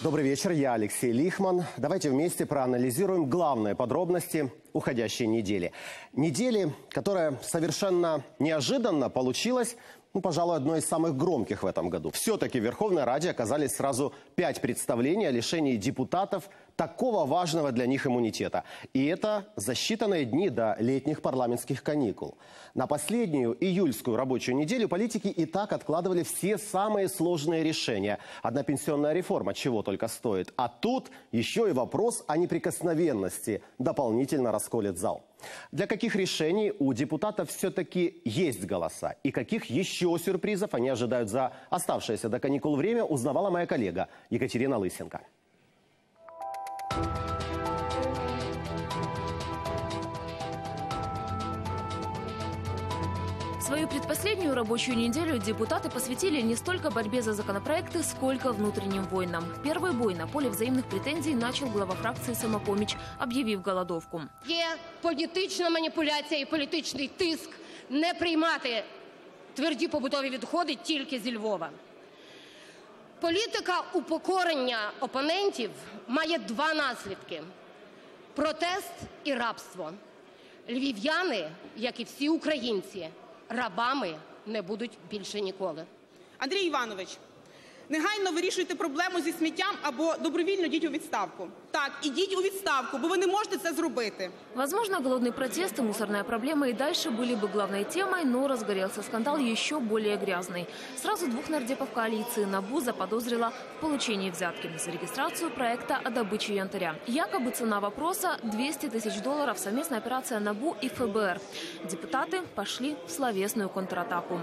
Добрый вечер, я Алексей Лихман. Давайте вместе проанализируем главные подробности уходящей недели. Недели, которая совершенно неожиданно получилась, пожалуй, одной из самых громких в этом году. Все-таки в Верховной Раде оказались сразу 5 представлений о лишении депутатов такого важного для них иммунитета. И это за считанные дни до летних парламентских каникул. На последнюю июльскую рабочую неделю политики и так откладывали все самые сложные решения. Одна пенсионная реформа чего только стоит. А тут еще и вопрос о неприкосновенности дополнительно расколет зал. Для каких решений у депутатов все-таки есть голоса? И каких еще сюрпризов они ожидают за оставшееся до каникул время, узнавала моя коллега Екатерина Лысенко. Свою предпоследнюю рабочую неделю депутаты посвятили не столько борьбе за законопроекты, сколько внутренним войнам. Первый бой на поле взаимных претензий начал глава фракции «Самопоміч», об'явив голодовку. Є політична маніпуляція і політичний тиск не приймати тверді побутові відходи тільки зі Львова. Політика упокорення опонентів має два наслідки – протест і рабство. Львів'яни, як і всі українці, рабами не будуть більше ніколи. Андрій Іванович, негайно вирішуйте проблему зі сміттям або добровільно йдіть у відставку. Так, ідіть у відставку, бо ви не можете це зробити. Возможно, голодный протест и мусорная проблема и дальше были бы главной темой, но разгорелся скандал еще более грязный. Сразу двух нардепов коалиции НАБУ заподозрила в получении взятки за регистрацию проекта о добыче янтаря. Якобы цена вопроса – $200 000, совместная операция НАБУ и ФБР. Депутаты пошли в словесную контратаку.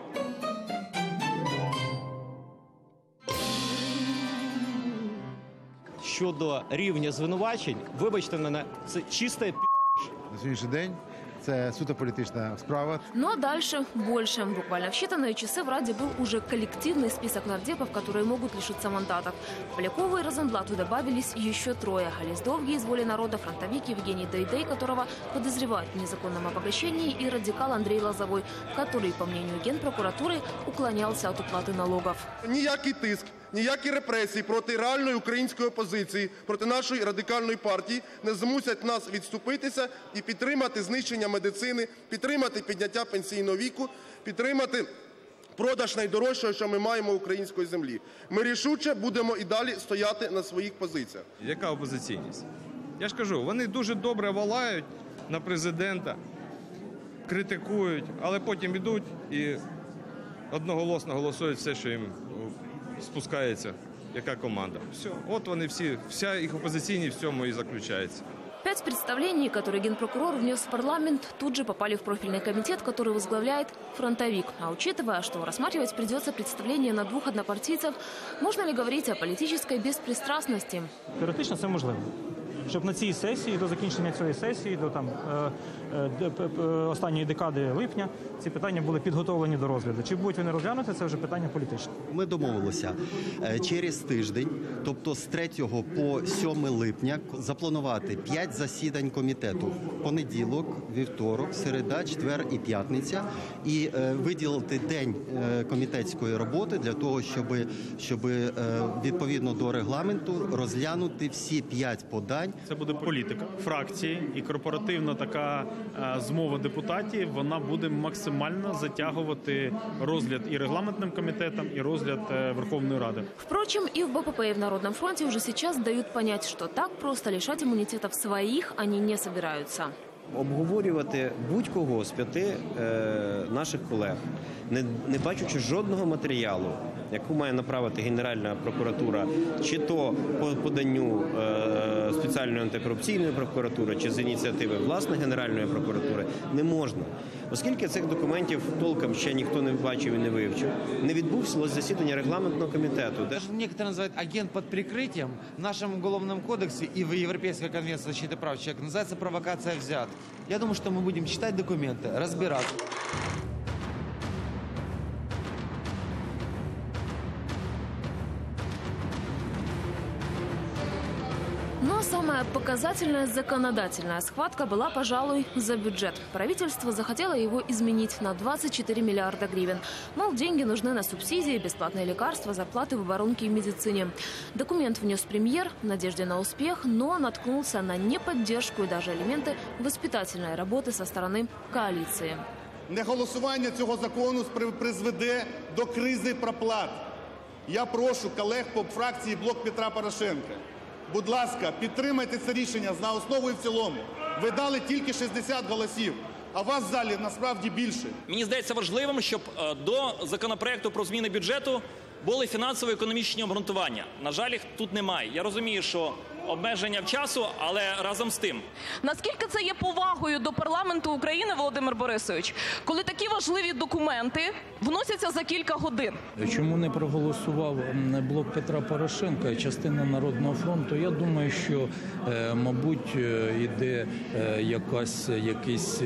Щодо рівня звинувачень, вибачте мене, це чисте На сьогоднішній день це суто політична справа. Ну а дальше больше. Буквально в считанные часы в Раде был уже коллективный список нардепов, которые могут лишиться мандатов. Полякову и Розенблату добавились еще трое. Олесь Довгий из «Воли народа», фронтовик Евгений Дейдей, которого подозревают в незаконном обогащении, и радикал Андрей Лозовой, который, по мнению Генпрокуратуры, уклонялся от уплаты налогов. Ніякий тиск, ніякі репресії проти реальної української опозиції, проти нашої радикальної партії не змусять нас відступитися і підтримати знищення медицини, підтримати підняття пенсійного віку, підтримати продаж найдорожчого, що ми маємо української землі. Ми рішуче будемо і далі стояти на своїх позиціях. Яка опозиційність? Я ж кажу, вони дуже добре волають на президента, критикують, але потім йдуть і одноголосно голосують все, що їм спускається, яка команда. Все, от вони всі, вся їх опозиційність в цьому і заключається. 5 представлений, которые генпрокурор внес в парламент, тут же попали в профильный комитет, который возглавляет фронтовик. А учитывая, что рассматривать придется представление на двух однопартийцев, можно ли говорить о политической беспристрастности? Теоретично це можливо. Щоб на цій сесії, до закінчення цієї сесії, до останньої декади липня, ці питання були підготовлені до розгляду. Чи будуть вони розглянуті, це вже питання політичне. Ми домовилися через тиждень, тобто з 3 по 7 липня, запланувати 5 засідань комітету. Понеділок, вівторок, середа, четвер і п'ятниця. І виділити день комітетської роботи для того, щоб відповідно до регламенту розглянути всі 5 подань. Це буде політика фракції і корпоративна така змова депутатів. Вона буде максимально затягувати розгляд і регламентним комітетом, і розгляд Верховної Ради. Впрочем, и в БПП, и в Народном фронте уже сейчас дают понять, что так просто лишать иммунитетов своих они не собираются. Обговорювати будь-кого з 5 наших колег, не бачучи жодного матеріалу, яку має направити Генеральна прокуратура, чи то по поданню спеціальної антикорупційної прокуратури, чи з ініціативи власне Генеральної прокуратури, не можна. Оскільки цих документів толком ще ніхто не бачив і не вивчив, не відбувся засідання регламентного комітету. Некоторые называют агент под прикрытием. В нашем уголовном кодексе и в Европейской конвенции защиты прав человека называется провокация взяток. Я думаю, что мы будем читать документы, разбираться. Ну Но самая показательная законодательная схватка была, пожалуй, за бюджет. Правительство захотело его изменить на 24 миллиарда гривен. Мол, деньги нужны на субсидии, бесплатные лекарства, зарплаты в оборонке и медицине. Документ внес премьер в надежде на успех, но наткнулся на неподдержку и даже элементы воспитательной работы со стороны коалиции. Неголосування цього закону призведе до кризи проплат. Я прошу колег по фракції «Блок Петра Порошенка». Будь ласка, підтримайте це рішення за основу і в цілому. Ви дали тільки 60 голосів, а вас в залі насправді більше. Мені здається важливим, щоб до законопроекту про зміни бюджету були фінансово-економічні обґрунтування. На жаль, їх тут немає. Я розумію, що обмеження в часу, але разом з тим. Наскільки це є повагою до парламенту України, Володимир Борисович, коли такі важливі документи вносяться за кілька годин? Чому не проголосував блок Петра Порошенка, частина Народного фронту? Я думаю, що, мабуть, йде якісь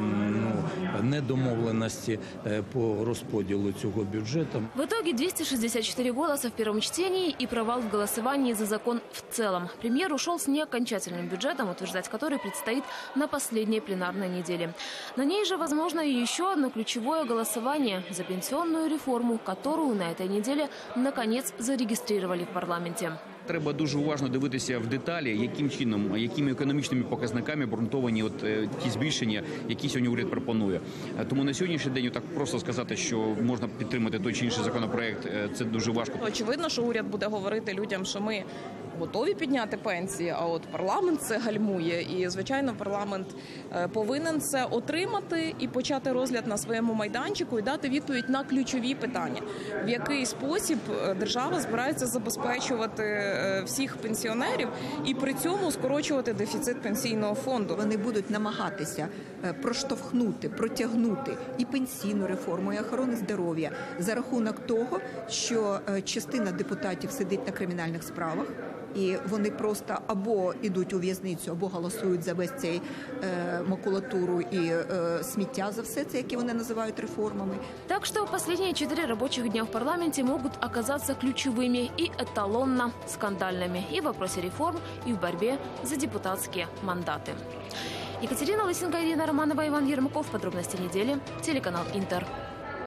недомовленості по розподілу цього бюджету. В итоге 264 голоса в первом чтении и провал в голосовании за закон в целом. Премьер ушел с неокончательным бюджетом, утверждать который предстоит на последней пленарной неделе. На ней же, возможно, и еще одно ключевое голосование за пенсионную реформу, которую на этой неделе, наконец, зарегистрировали в парламенте. Треба дуже уважно дивитися в деталі, яким чином, якими економічними показниками обґрунтовані ті збільшення, які сьогодні уряд пропонує. Тому на сьогоднішній день так просто сказати, що можна підтримати той чи інший законопроект, це дуже важко. Очевидно, що уряд буде говорити людям, що ми готові підняти пенсії, а от парламент це гальмує. І, звичайно, парламент повинен це отримати і почати розгляд на своєму майданчику і дати відповідь на ключові питання. В який спосіб держава збирається забезпечувати всіх пенсіонерів і при цьому скорочувати дефіцит пенсійного фонду. Вони будуть намагатися проштовхнути, протягнути і пенсійну реформу, і охорону здоров'я за рахунок того, що частина депутатів сидить на кримінальних справах, і вони просто або йдуть у в'язницю, або голосують за весь цей макулатуру і сміття за все це, які вони називають реформами. Так что последние 4 рабочих дня в парламенте могут оказаться ключевыми и эталонно скандальными и в вопросе реформ, и в борьбе за депутатские мандаты. Екатерина Лысенко, Ирина Романова, Иван Ермаков. Подробности недели. Телеканал Интер.